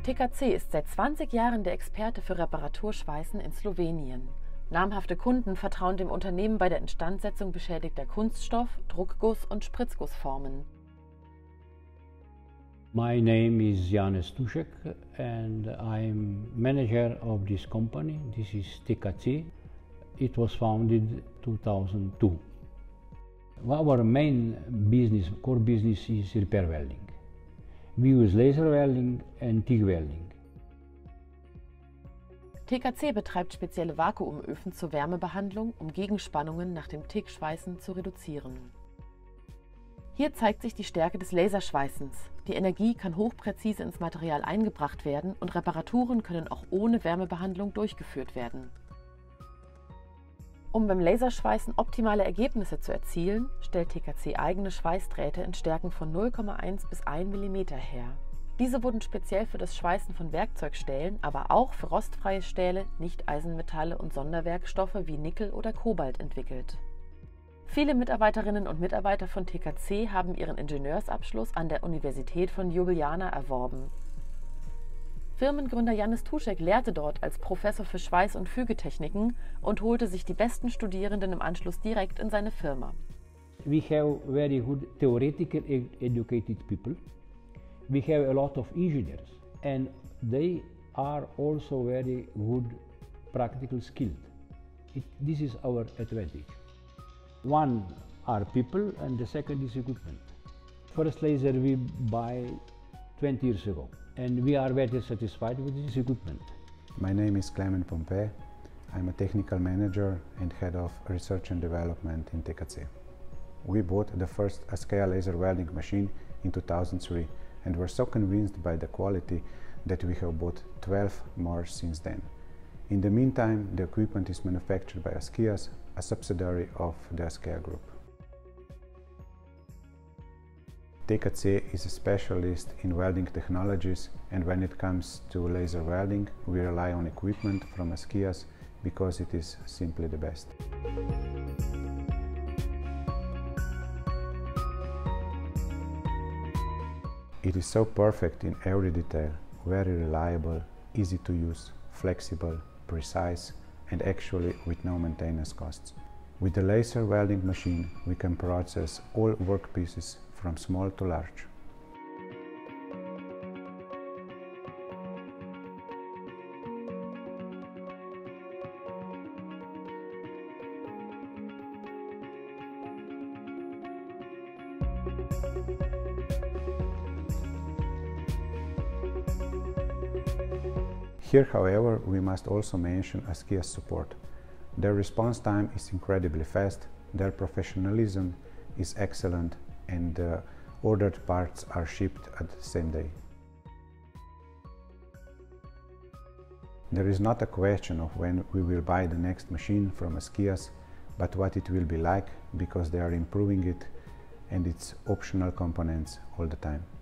TKC ist seit 20 Jahren der Experte für Reparaturschweißen in Slowenien. Namhafte Kunden vertrauen dem Unternehmen bei der Instandsetzung beschädigter Kunststoff-, Druckguss- und Spritzgussformen. My name is Janez Tušek and I'm manager of this company. This is TKC. It was founded 2002. Our main business, core business, is repair welding. We use laser welding and TIG welding. TKC betreibt spezielle Vakuumöfen zur Wärmebehandlung, um Gegenspannungen nach dem TIG-Schweißen zu reduzieren. Hier zeigt sich die Stärke des Laserschweißens. Die Energie kann hochpräzise ins Material eingebracht werden und Reparaturen können auch ohne Wärmebehandlung durchgeführt werden. Um beim Laserschweißen optimale Ergebnisse zu erzielen, stellt TKC eigene Schweißdrähte in Stärken von 0,1 bis 1 mm her. Diese wurden speziell für das Schweißen von Werkzeugstählen, aber auch für rostfreie Stähle, Nicht-Eisenmetalle und Sonderwerkstoffe wie Nickel oder Kobalt entwickelt. Viele Mitarbeiterinnen und Mitarbeiter von TKC haben ihren Ingenieursabschluss an der Universität von Ljubljana erworben. Firmengründer Janez Tušek lehrte dort als Professor für Schweiß- und Fügetechniken und holte sich die besten Studierenden im Anschluss direkt in seine Firma. We have very good theoretical educated people. We have a lot of engineers and they are also very good practical skilled. This is our advantage. One are people and the second is equipment. First laser we buy 20 years ago and we are very satisfied with this equipment. My name is Klemen Pompei. I'm a technical manager and head of research and development in TKC. We bought the first ASKEA laser welding machine in 2003 and were so convinced by the quality that we have bought 12 more since then. In the meantime, the equipment is manufactured by ASKEAS, a subsidiary of the ASKEA Group. TKC is a specialist in welding technologies, and when it comes to laser welding, we rely on equipment from ASKEAS because it is simply the best. It is so perfect in every detail, very reliable, easy to use, flexible, precise, and actually with no maintenance costs. With the laser welding machine, we can process all workpieces from small to large. Here, however, we must also mention ASKEA's support. Their response time is incredibly fast, their professionalism is excellent, and the ordered parts are shipped at the same day. There is not a question of when we will buy the next machine from ASKEAS, but what it will be like, because they are improving it and its optional components all the time.